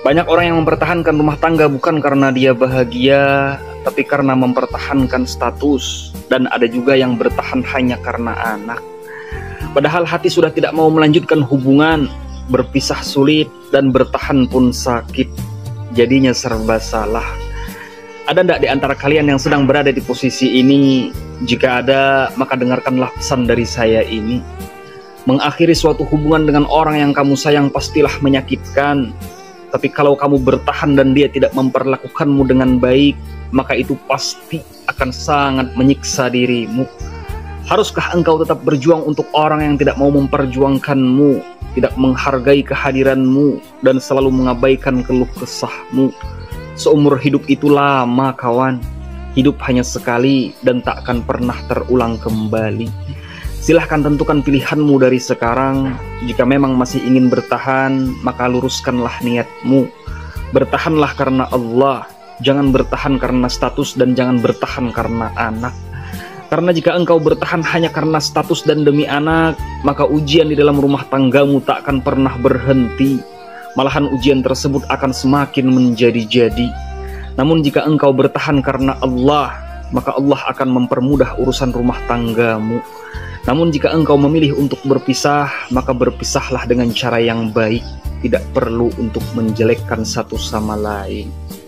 Banyak orang yang mempertahankan rumah tangga bukan karena dia bahagia, tapi karena mempertahankan status. Dan ada juga yang bertahan hanya karena anak. Padahal hati sudah tidak mau melanjutkan hubungan, berpisah sulit, dan bertahan pun sakit. Jadinya serba salah. Ada ndak di antara kalian yang sedang berada di posisi ini? Jika ada, maka dengarkanlah pesan dari saya ini. Mengakhiri suatu hubungan dengan orang yang kamu sayang pastilah menyakitkan. Tapi kalau kamu bertahan dan dia tidak memperlakukanmu dengan baik, maka itu pasti akan sangat menyiksa dirimu. Haruskah engkau tetap berjuang untuk orang yang tidak mau memperjuangkanmu, tidak menghargai kehadiranmu, dan selalu mengabaikan keluh kesahmu? Seumur hidup itu lama, kawan. Hidup hanya sekali dan tak akan pernah terulang kembali. Silahkan tentukan pilihanmu dari sekarang. Jika memang masih ingin bertahan, maka luruskanlah niatmu. Bertahanlah karena Allah. Jangan bertahan karena status dan jangan bertahan karena anak. Karena jika engkau bertahan hanya karena status dan demi anak, maka ujian di dalam rumah tanggamu tak akan pernah berhenti. Malahan ujian tersebut akan semakin menjadi-jadi. Namun jika engkau bertahan karena Allah, maka Allah akan mempermudah urusan rumah tanggamu. Namun jika engkau memilih untuk berpisah, maka berpisahlah dengan cara yang baik. Tidak perlu untuk menjelekkan satu sama lain.